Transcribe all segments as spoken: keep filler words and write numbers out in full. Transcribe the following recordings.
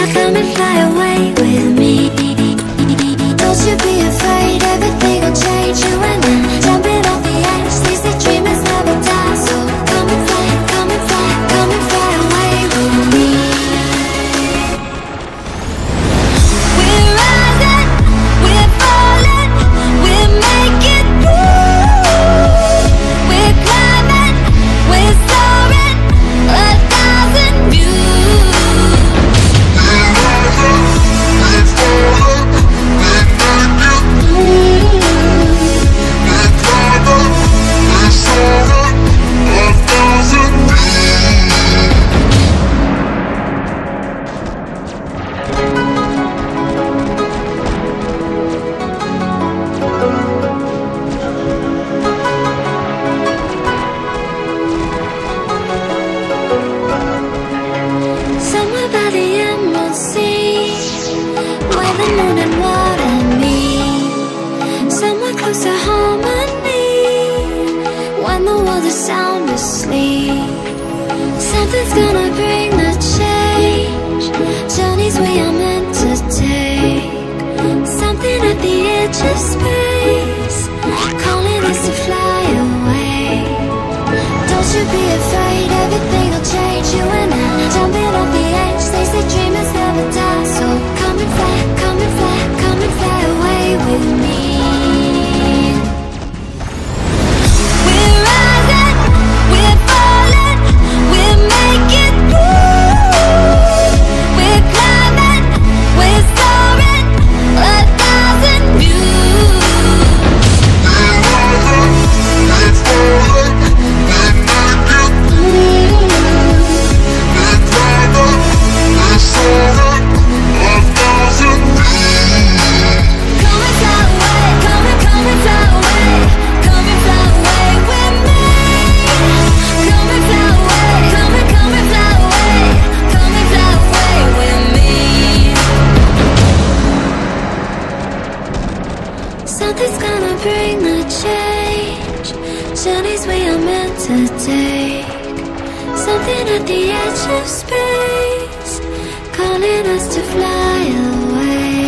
Come and fly away with me. Don't you be afraid, everything will change. You and I, jumping off the edge. They say dreamers never die. So come and fly, come and fly, come and fly away with me. We're rising, we're falling, we're making moves. We're climbing, we're soaring, a thousand views. Somewhere by the emerald sea, where the moon and water meet. Somewhere close to harmony, when the world is sound asleep. Something's gonna bring the change, journeys we are meant to take. Something at the edge of space, calling us to fly away. Don't you be afraid, everything will change. You and I, jumping off the edge. They say dreamers never die. So come and fly, come and fly, come and fly away with me. We're rising, we're falling, we're making moves. We're climbing, we're soaring, a thousand views. Something's gonna bring the change, journeys we are meant to take. Something at the edge of space, calling us to fly away.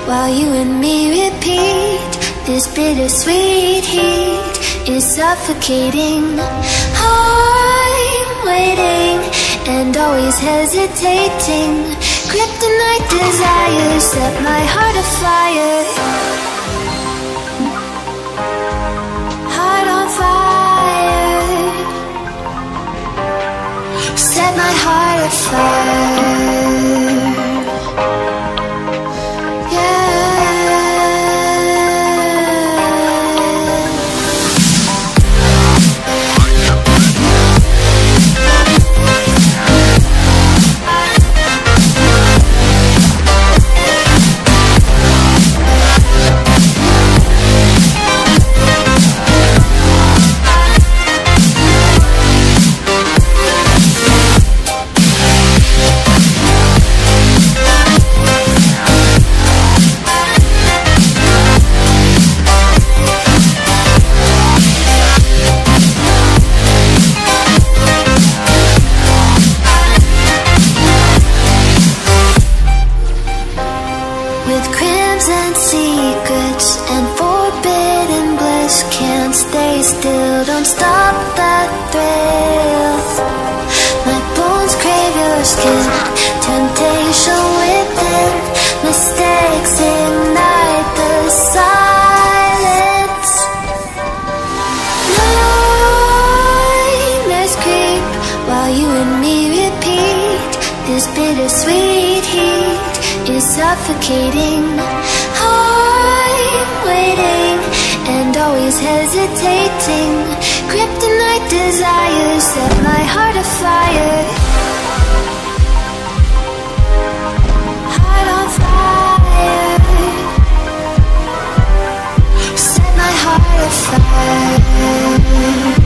while you and me repeat. This bittersweet heat is suffocating. I'm waiting and always hesitating. Kryptonite desires set my heart afire. Heart on fire. Set my heart afire. Still, don't stop that thrill. My bones crave your skin. Temptation within. Mistakes ignite the silence. Nightmares creep while you and me repeat. This bittersweet heat is suffocating. I'm waiting and always hesitating. Kryptonite desires set my heart afire. Heart on fire. Set my heart afire.